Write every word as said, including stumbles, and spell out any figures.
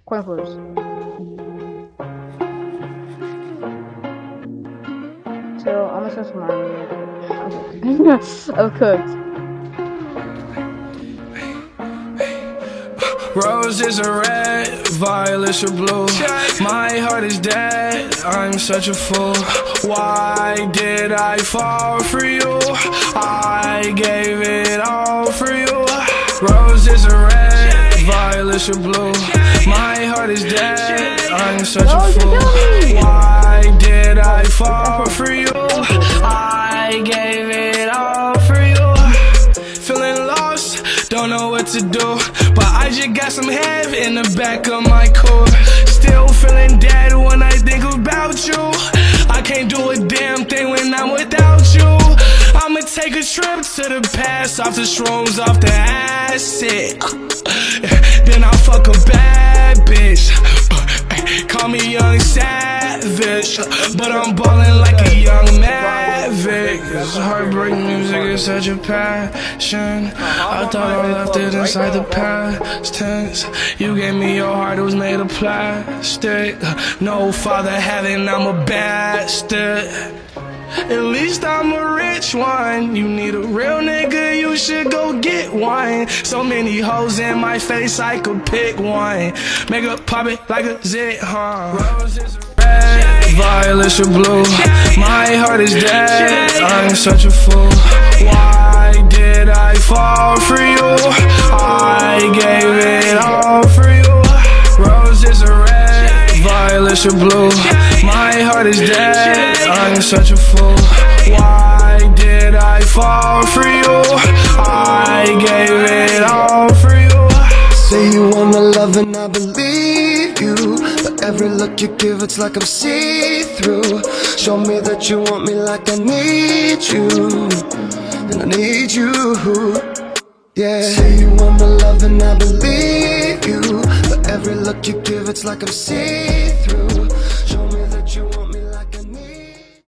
Coin flips. So I'm gonna send some army. I've cooked. Roses are red, violets are blue. My heart is dead, I'm such a fool. Why did I fall for you? I gave it all for you. Roses are red, violets are blue. My heart is dead, I'm such a fool. Why did I fall for you? I gave it all for you. Feeling lost, don't know what to do, but I just got some head in the back of my core. Still feeling dead when I think about you. I can't do a damn thing when I'm without you. I'ma take a trip to the past, off the shrooms, off the acid. Then I'll fuck a bad bitch. Call me young savage, but I'm ballin' like a young maverick. This heartbreak music is such a passion. I thought I left it inside the past tense. You gave me your heart, it was made of plastic. No father heaven, I'm a bastard. At least I'm a rich one. You need a real nigga, you should go get one. So many hoes in my face, I could pick one. Make her pop it like a zit, huh? Roses are red, violets are blue. My heart is dead, I'm such a fool. Why did I fall for you? I gave it all for you. Roses are red, violets are blue. My heart is dead, I'm such a fool. Why did I fall for you? I gave it all for you. Say you want my love and I believe you, but every look you give it's like I'm see-through. Show me that you want me like I need you, and I need you. Yeah. Say you want my love and I believe you, but every look you give it's like I'm see-through.